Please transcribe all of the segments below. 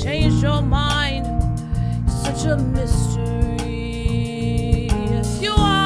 changed your mind. You're such a mystery. Yes, you are.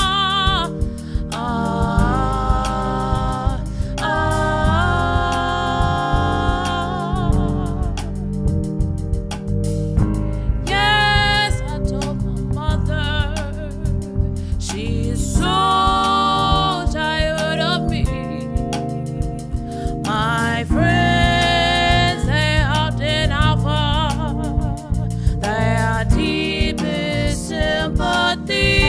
Yes, I told my mother. She is so tired of me. My friends, they often offer their deepest sympathy.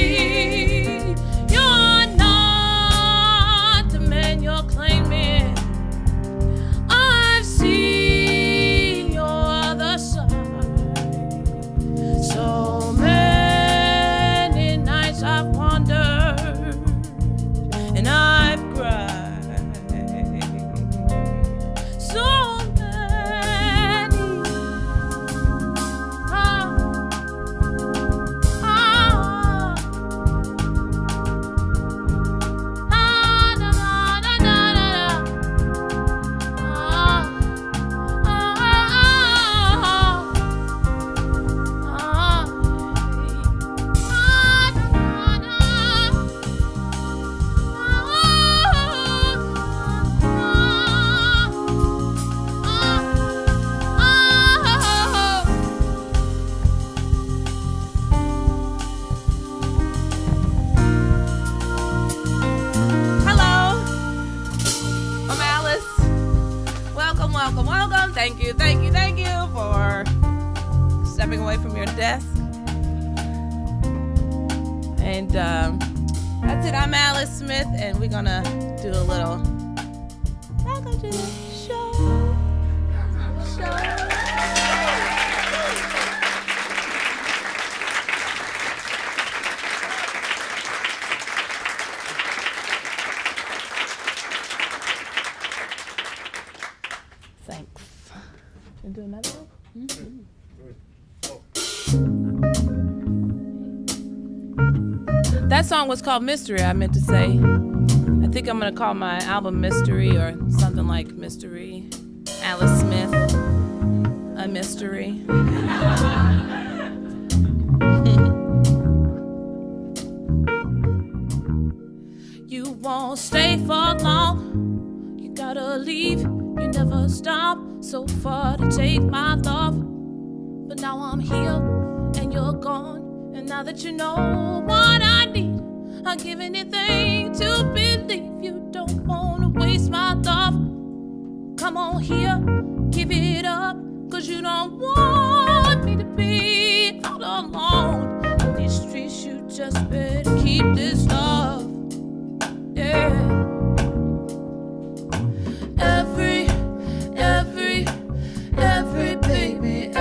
You're not the man you're claiming. I've seen your other side. So many nights I've wandered and I've cried. So many. Hello, I'm Alice. Welcome, welcome, welcome. Thank you, thank you, thank you for stepping away from your desk. And that's it. I'm Alice Smith, and we're gonna do a little welcome to the show. Thanks. Can do another one? That song was called Mystery, I meant to say. I think I'm gonna call my album Mystery or something like Mystery. Alice Smith, a mystery. You won't stay for long. You gotta leave. You never stop. So far to take my love. But now I'm here and you're gone. And now that you know what I need, I'll give anything to believe you don't wanna waste my love. Come on here, give it up, 'cause you don't want me to be all alone. In these streets, you just better keep this love. Yeah. Every baby,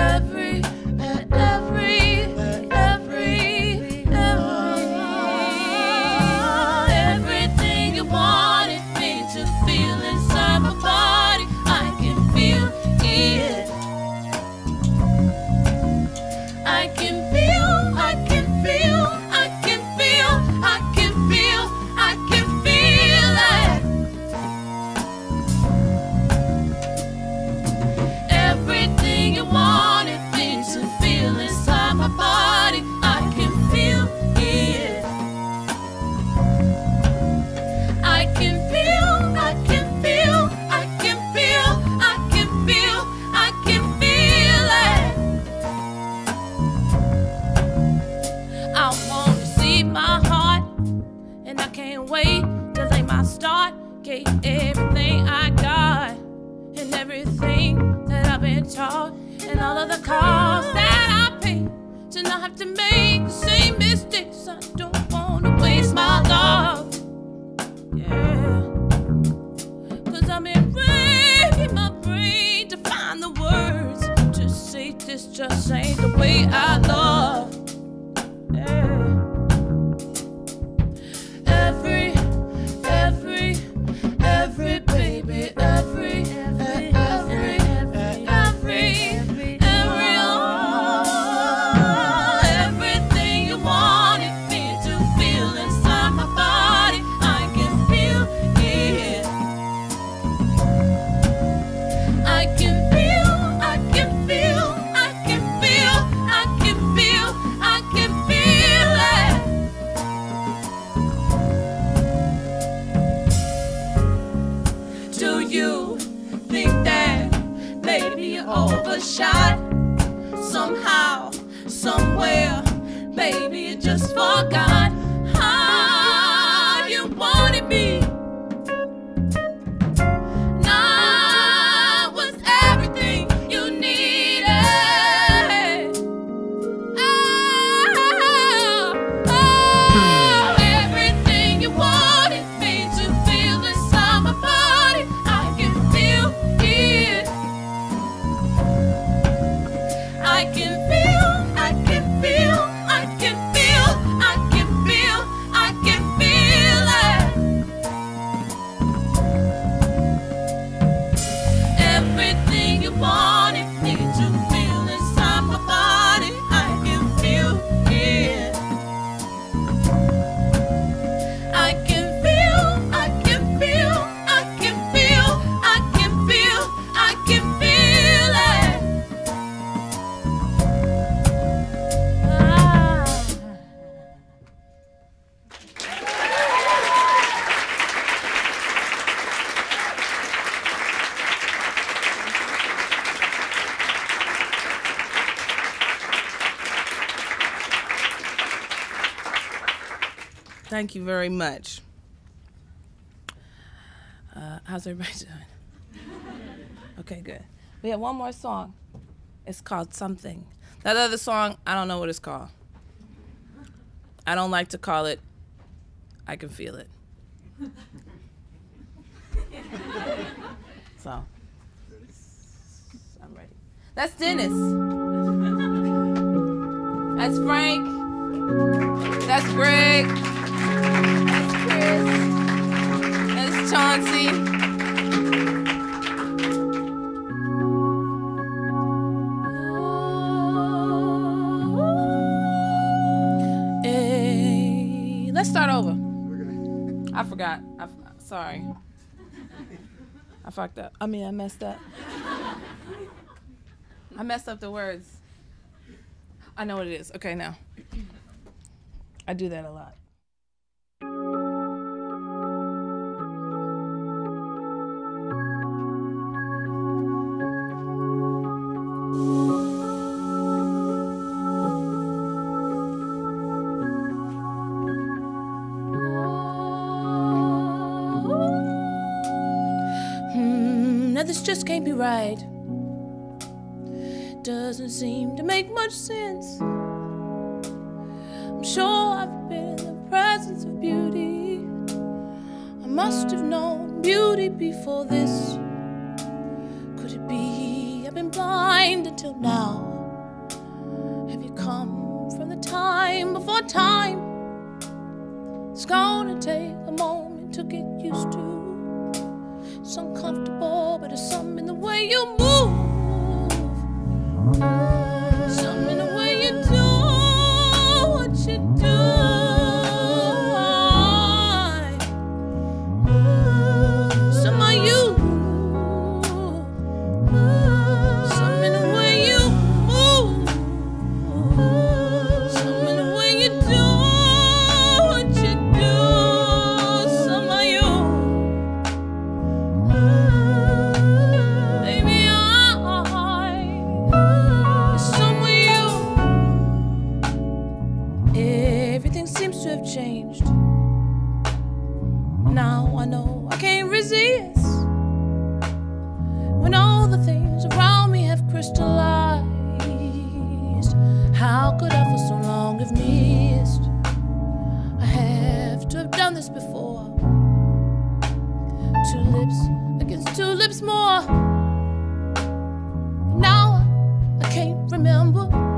everything you wanted me to feel inside my body, I can feel it. I can feel it. Everything you wanted me to feel inside my body, I can feel it. I can feel it. I want to see my heart, and I can't wait to lay my start. Gave everything I got, and everything that I've been taught, and all of the costs that I pay to not have to make the same mistakes. I don't want to waste my love. Yeah. 'Cause I've been racking my brain to find the words to say this just ain't the way I love. Yeah. Every baby, everything you wanted me to feel inside my body, I can feel it. I can feel somehow, somewhere, baby, you just forgot how you wanted me. Now was everything you needed. Everything you wanted me to feel inside my body. I can feel it. I can feel, I can feel, I can feel, I can feel, I can feel it. Everything you wanted me to feel inside my body, I can feel it. I can feel, I can feel, I can feel, I can feel, I can feel it. Thank you very much. How's everybody doing? Okay, good. We have one more song. It's called Something. That other song, I don't know what it's called. I don't like to call it I Can Feel It. So, I'm ready. That's Dennis. That's Frank. That's Greg. That's Chris. That's Chauncey. Hey, let's start over. I forgot. Sorry. I fucked up. I messed up. I messed up the words. I know what it is. Okay, now. I do that a lot. Now this just can't be right. Doesn't seem to make much sense. I'm sure I've been in the presence of beauty. I must have known beauty before this. Could it be I've been blind until now? Have you come from the time before time? It's gonna take a moment to get used to. It's uncomfortable, but there's something in the way you move. Something in the way you do what you do. Some of you. Something in the way you move. Something in the way you do what you do. Some of you. Baby, it's some of you. Everything seems to have changed. Now I know I can't resist. When all the things around me have crystallized, how could I for so long have missed? I have to have done this before. 2 lips against 2 lips more. Now I can't remember